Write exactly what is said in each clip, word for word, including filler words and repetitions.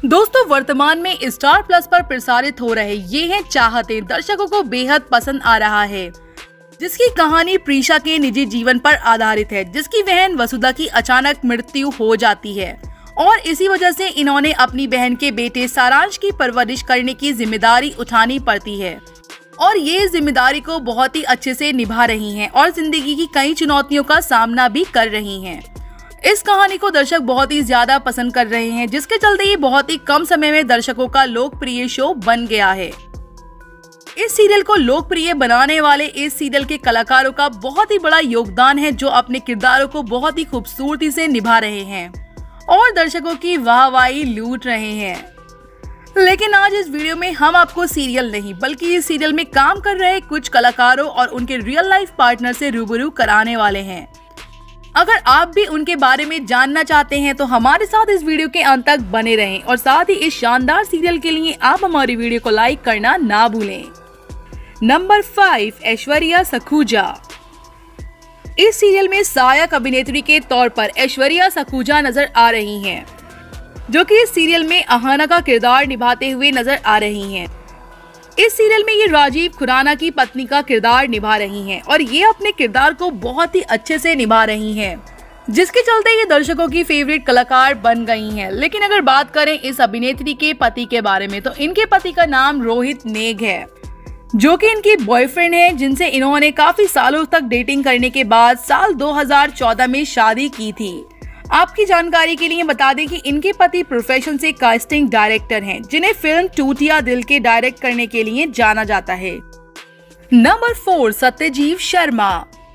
दोस्तों, वर्तमान में स्टार प्लस पर प्रसारित हो रहे ये हैं चाहते दर्शकों को बेहद पसंद आ रहा है, जिसकी कहानी प्रीशा के निजी जीवन पर आधारित है, जिसकी बहन वसुधा की अचानक मृत्यु हो जाती है और इसी वजह से इन्होंने अपनी बहन के बेटे सारांश की परवरिश करने की जिम्मेदारी उठानी पड़ती है और ये जिम्मेदारी को बहुत ही अच्छे से निभा रही हैं और जिंदगी की कई चुनौतियों का सामना भी कर रही हैं। इस कहानी को दर्शक बहुत ही ज्यादा पसंद कर रहे हैं, जिसके चलते ये बहुत ही कम समय में दर्शकों का लोकप्रिय शो बन गया है। इस सीरियल को लोकप्रिय बनाने वाले इस सीरियल के कलाकारों का बहुत ही बड़ा योगदान है, जो अपने किरदारों को बहुत ही खूबसूरती से निभा रहे हैं और दर्शकों की वाहवाही लूट रहे हैं। लेकिन आज इस वीडियो में हम आपको सीरियल नहीं बल्कि इस सीरियल में काम कर रहे कुछ कलाकारों और उनके रियल लाइफ पार्टनर से रूबरू कराने वाले हैं। अगर आप भी उनके बारे में जानना चाहते हैं तो हमारे साथ इस वीडियो के अंत तक बने रहें और साथ ही इस शानदार सीरियल के लिए आप हमारी वीडियो को लाइक करना ना भूलें। Number five, Aishwarya Sakhuja. इस सीरियल में सहायक अभिनेत्री के तौर पर ऐश्वर्या सखूजा नजर आ रही हैं, जो कि इस सीरियल में अहाना का किरदार निभाते हुए नजर आ रही हैं। इस सीरियल में ये राजीव खुराना की पत्नी का किरदार निभा रही हैं और ये अपने किरदार को बहुत ही अच्छे से निभा रही हैं, जिसके चलते ये दर्शकों की फेवरेट कलाकार बन गई हैं। लेकिन अगर बात करें इस अभिनेत्री के पति के बारे में तो इनके पति का नाम रोहित नेग है, जो कि इनकी बॉयफ्रेंड है, जिनसे इन्होंने काफी सालों तक डेटिंग करने के बाद साल दो हज़ार चौदह में शादी की थी। आपकी जानकारी के लिए बता दें कि इनके पति प्रोफेशन से कास्टिंग डायरेक्टर हैं, जिन्हें फिल्म टूटिया दिल के डायरेक्ट करने के लिए जाना जाता है। Number four, Satyajeev Sharma.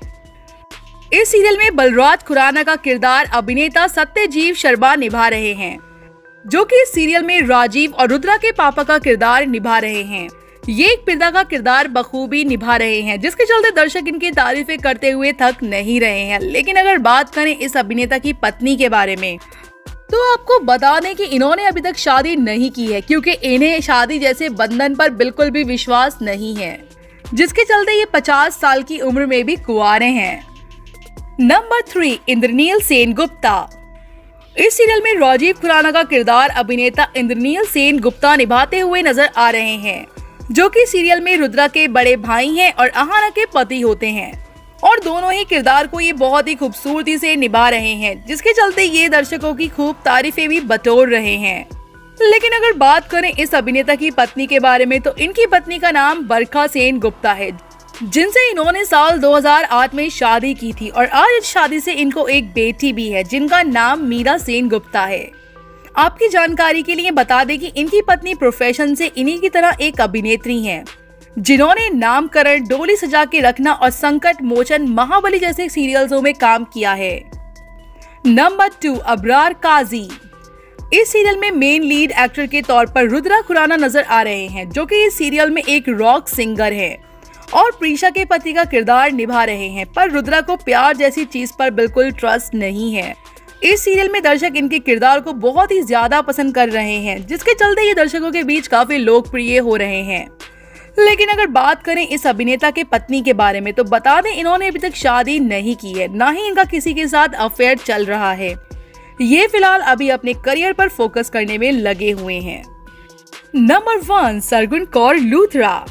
इस सीरियल में बलराज खुराना का किरदार अभिनेता सत्यजीव शर्मा निभा रहे हैं, जो कि इस सीरियल में राजीव और रुद्रा के पापा का किरदार निभा रहे हैं। ये एक पिता का किरदार बखूबी निभा रहे हैं, जिसके चलते दर्शक इनकी तारीफें करते हुए थक नहीं रहे हैं। लेकिन अगर बात करें इस अभिनेता की पत्नी के बारे में तो आपको बता दें कि इन्होंने अभी तक शादी नहीं की है, क्योंकि इन्हें शादी जैसे बंधन पर बिल्कुल भी विश्वास नहीं है, जिसके चलते ये पचास साल की उम्र में भी कुंवारे हैं। Number three, Indraneil Sengupta. इस सीरियल में राजीव खुराना का किरदार अभिनेता इंद्रनील सेन गुप्ता निभाते हुए नजर आ रहे हैं, जो कि सीरियल में रुद्रा के बड़े भाई हैं और अहाना के पति होते हैं और दोनों ही किरदार को ये बहुत ही खूबसूरती से निभा रहे हैं, जिसके चलते ये दर्शकों की खूब तारीफें भी बटोर रहे हैं। लेकिन अगर बात करें इस अभिनेता की पत्नी के बारे में तो इनकी पत्नी का नाम बरखा सेन गुप्ता है, जिनसे इन्होंने साल दो हज़ार आठ में शादी की थी और आज इस शादी से इनको एक बेटी भी है, जिनका नाम मीरा सेन गुप्ता है। आपकी जानकारी के लिए बता दें कि इनकी पत्नी प्रोफेशन से इन्हीं की तरह एक अभिनेत्री हैं, जिन्होंने नामकरण, डोली सजा के रखना और संकट मोचन, महाबली जैसे सीरियल्सों में काम किया है। Number two, Abrar Qazi. इस सीरियल में मेन लीड एक्टर के तौर पर रुद्रा खुराना नजर आ रहे हैं, जो कि इस सीरियल में एक रॉक सिंगर है और प्रीशा के पति का किरदार निभा रहे हैं। पर रुद्रा को प्यार जैसी चीज पर बिल्कुल ट्रस्ट नहीं है। इस सीरियल में दर्शक इनके किरदार को बहुत ही ज्यादा पसंद कर रहे हैं, जिसके चलते ये दर्शकों के बीच काफी लोकप्रिय हो रहे हैं। लेकिन अगर बात करें इस अभिनेता के पत्नी के बारे में तो बता दें इन्होंने अभी तक शादी नहीं की है, ना ही इनका किसी के साथ अफेयर चल रहा है। ये फिलहाल अभी अपने करियर पर फोकस करने में लगे हुए हैं। Number one, Sargun Kaur Luthra.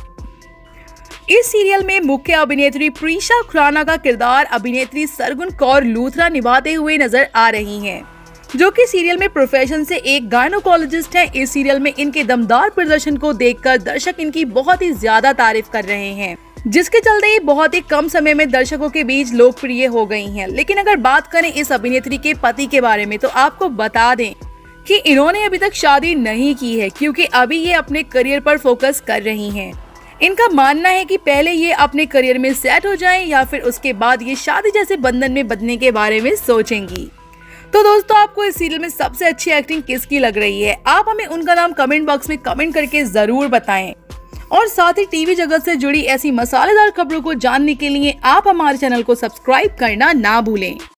इस सीरियल में मुख्य अभिनेत्री प्रीशा खुराना का किरदार अभिनेत्री सरगुन कौर लूथरा निभाते हुए नजर आ रही हैं, जो कि सीरियल में प्रोफेशन से एक गायनोकोलॉजिस्ट हैं। इस सीरियल में इनके दमदार प्रदर्शन को देखकर दर्शक इनकी बहुत ही ज्यादा तारीफ कर रहे हैं, जिसके चलते ये बहुत ही कम समय में दर्शकों के बीच लोकप्रिय हो गई हैं। लेकिन अगर बात करें इस अभिनेत्री के पति के बारे में तो आपको बता दें कि इन्होंने अभी तक शादी नहीं की है, क्योंकि अभी ये अपने करियर पर फोकस कर रही हैं। इनका मानना है कि पहले ये अपने करियर में सेट हो जाएं या फिर उसके बाद ये शादी जैसे बंधन में बंधने के बारे में सोचेंगी। तो दोस्तों, आपको इस सीरियल में सबसे अच्छी एक्टिंग किसकी लग रही है? आप हमें उनका नाम कमेंट बॉक्स में कमेंट करके जरूर बताएं और साथ ही टीवी जगत से जुड़ी ऐसी मसालेदार खबरों को जानने के लिए आप हमारे चैनल को सब्सक्राइब करना ना भूलें।